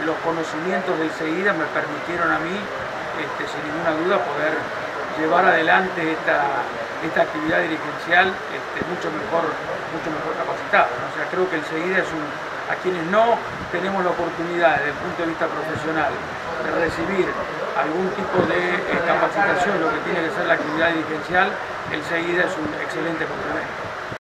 los conocimientos del Seguida me permitieron a mí, sin ninguna duda, poder llevar adelante esta actividad dirigencial mucho mejor capacitado, ¿no? O sea, creo que el Seguida es a quienes no tenemos la oportunidad desde el punto de vista profesional de recibir algún tipo de capacitación, lo que tiene que ser la actividad dirigencial, el Seguida es un excelente complemento.